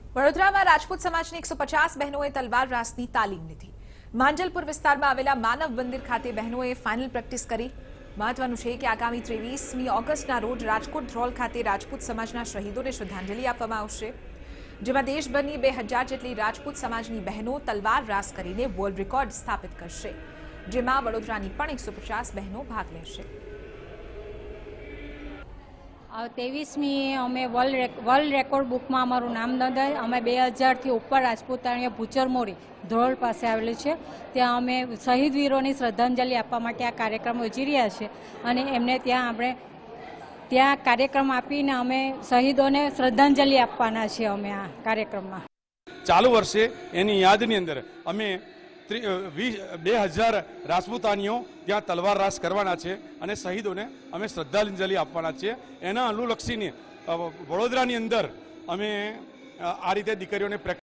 વડોદરામાં રાજપૂત સમાજની 150 બહેનોએ તલવાર રાસની તાલીમ લીધી। માંજલપુર વિસ્તારમાં આવેલા માનવ મંદિર ખાતે બહેનોએ ફાઇનલ પ્રેક્ટિસ કરી। મહત્વનું છે કે આગામી 23મી ઓગસ્ટના રોજ રાજકોટ ધ્રોલ ખાતે રાજપૂત સમાજના શહીદોને શ્રદ્ધાંજલિ આપવામાં આવશે, જેમાં દેશભરની 2000 જેટલી રાજપૂત સમાજની બહેનો તલવાર રાસ કરીને વર્લ્ડ રેકોર્ડ સ્થાપિત કરશે, જેમાં વડોદરાની પણ 150 બહેનો ભાગ લેશે। 23મી અમે વર્લ્ડ રેકોર્ડ બુકમાં અમારું નામ નોંધાય। અમે 2000થી ઉપર રાજપૂતાણીઓ ભૂચરમોરી ધ્રોલ પાસે આવેલી છે, ત્યાં અમે શહીદ વીરોની શ્રદ્ધાંજલિ આપવા માટે આ કાર્યક્રમ યોજી રહ્યા છે અને એમને ત્યાં કાર્યક્રમ આપીને અમે શહીદોને શ્રદ્ધાંજલિ આપવાના છીએ। અમે આ કાર્યક્રમમાં ચાલુ વર્ષે એની યાદની અંદર અમે 2000 રાજપૂતાણીઓ ત્યાં તલવાર રાસ કરવાના છે અને શહીદોને અમે શ્રદ્ધાંજલિ આપવાના છીએ। એના અનુલક્ષીને વડોદરાની અંદર અમે આ રીતે દીકરીઓને